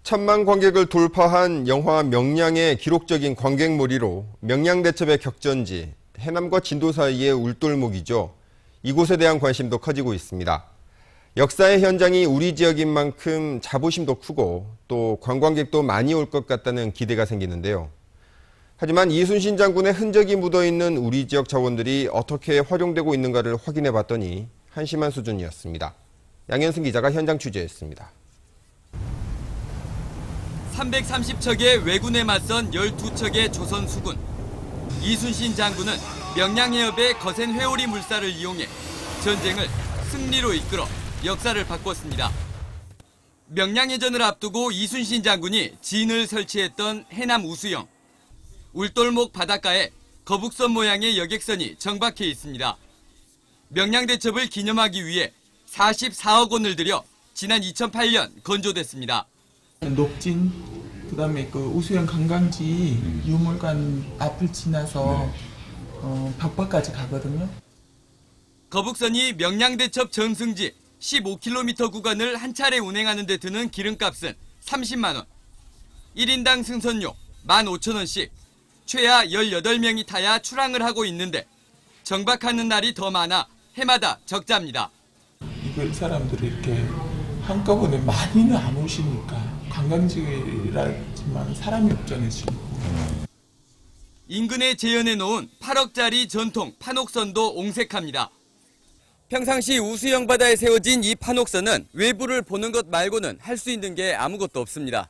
천만 관객을 돌파한 영화 명량의 기록적인 관객몰이로 명량대첩의 격전지, 해남과 진도 사이의 울돌목이죠. 이곳에 대한 관심도 커지고 있습니다. 역사의 현장이 우리 지역인 만큼 자부심도 크고 또 관광객도 많이 올 것 같다는 기대가 생기는데요. 하지만 이순신 장군의 흔적이 묻어있는 우리 지역 자원들이 어떻게 활용되고 있는가를 확인해 봤더니 한심한 수준이었습니다. 양현승 기자가 현장 취재했습니다. 330척의 왜군에 맞선 12척의 조선 수군. 이순신 장군은 명량해협의 거센 회오리 물살을 이용해 전쟁을 승리로 이끌어 역사를 바꿨습니다. 명량해전을 앞두고 이순신 장군이 진을 설치했던 해남 우수영. 울돌목 바닷가에 거북선 모양의 여객선이 정박해 있습니다. 명량대첩을 기념하기 위해 44억 원을 들여 지난 2008년 건조됐습니다. 녹진, 그다음에 그 우수영 관광지 유물관 앞을 지나서 벽바까지 가거든요. 거북선이 명량대첩 전승지 15km 구간을 한 차례 운행하는 데 드는 기름값은 30만 원. 1인당 승선료 15,000원씩 최하 18명이 타야 출항을 하고 있는데 정박하는 날이 더 많아 해마다 적자입니다. 이걸 사람들이 이렇게 한꺼번에 많이는 안 오시니까 관광지라지만 사람이 없잖아요, 지금. 인근에 재현해 놓은 8억짜리 전통 판옥선도 옹색합니다. 평상시 우수영 바다에 세워진 이 판옥선은 외부를 보는 것 말고는 할 수 있는 게 아무것도 없습니다.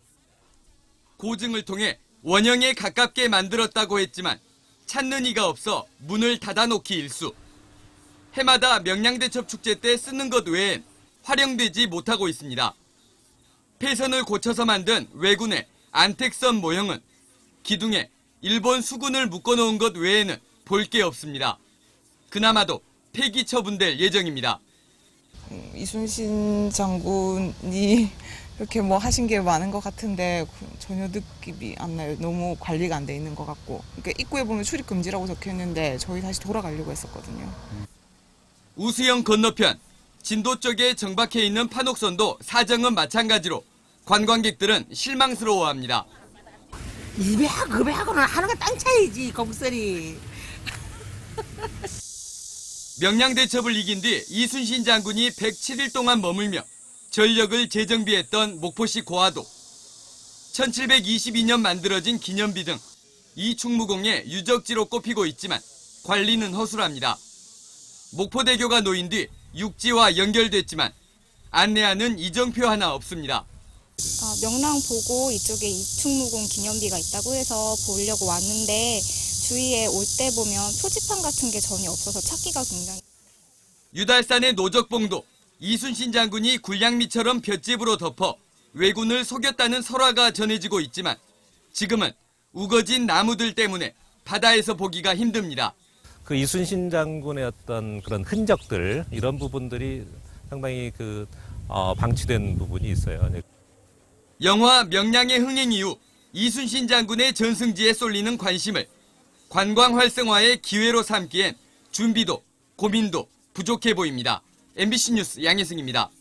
고증을 통해 원형에 가깝게 만들었다고 했지만 찾는 이가 없어 문을 닫아놓기 일쑤. 해마다 명량대첩 축제 때 쓰는 것 외엔 활용되지 못하고 있습니다. 폐선을 고쳐서 만든 왜군의 안택선 모형은 기둥에 일본 수군을 묶어놓은 것 외에는 볼 게 없습니다. 그나마도 폐기 처분될 예정입니다. 이순신 장군이 이렇게 뭐 하신 게 많은 것 같은데 전혀 느낌이 안 나요. 너무 관리가 안 돼 있는 것 같고. 그러니까 입구에 보면 출입 금지라고 적혀 있는데 저희 다시 돌아가려고 했었거든요. 우수영 건너편 진도 쪽에 정박해 있는 판옥선도 사정은 마찬가지로 관광객들은 실망스러워합니다. 200, 900원은 하나가 땅 차이지, 거북선이. 명량대첩을 이긴 뒤 이순신 장군이 107일 동안 머물며 전력을 재정비했던 목포시 고화도. 1722년 만들어진 기념비 등 이 충무공의 유적지로 꼽히고 있지만 관리는 허술합니다. 목포대교가 놓인 뒤 육지와 연결됐지만 안내하는 이정표 하나 없습니다. 명랑 보고 이쪽에 이충무공 기념비가 있다고 해서 보려고 왔는데 주위에 올 때 보면 표지판 같은 게 전혀 없어서 찾기가 굉장히. 유달산의 노적봉도 이순신 장군이 굴량미처럼 볏짚으로 덮어 왜군을 속였다는 설화가 전해지고 있지만 지금은 우거진 나무들 때문에 바다에서 보기가 힘듭니다. 그 이순신 장군의 어떤 그런 흔적들, 이런 부분들이 상당히 방치된 부분이 있어요. 영화 명량의 흥행 이후 이순신 장군의 전승지에 쏠리는 관심을 관광 활성화의 기회로 삼기엔 준비도 고민도 부족해 보입니다. MBC 뉴스 양혜승입니다.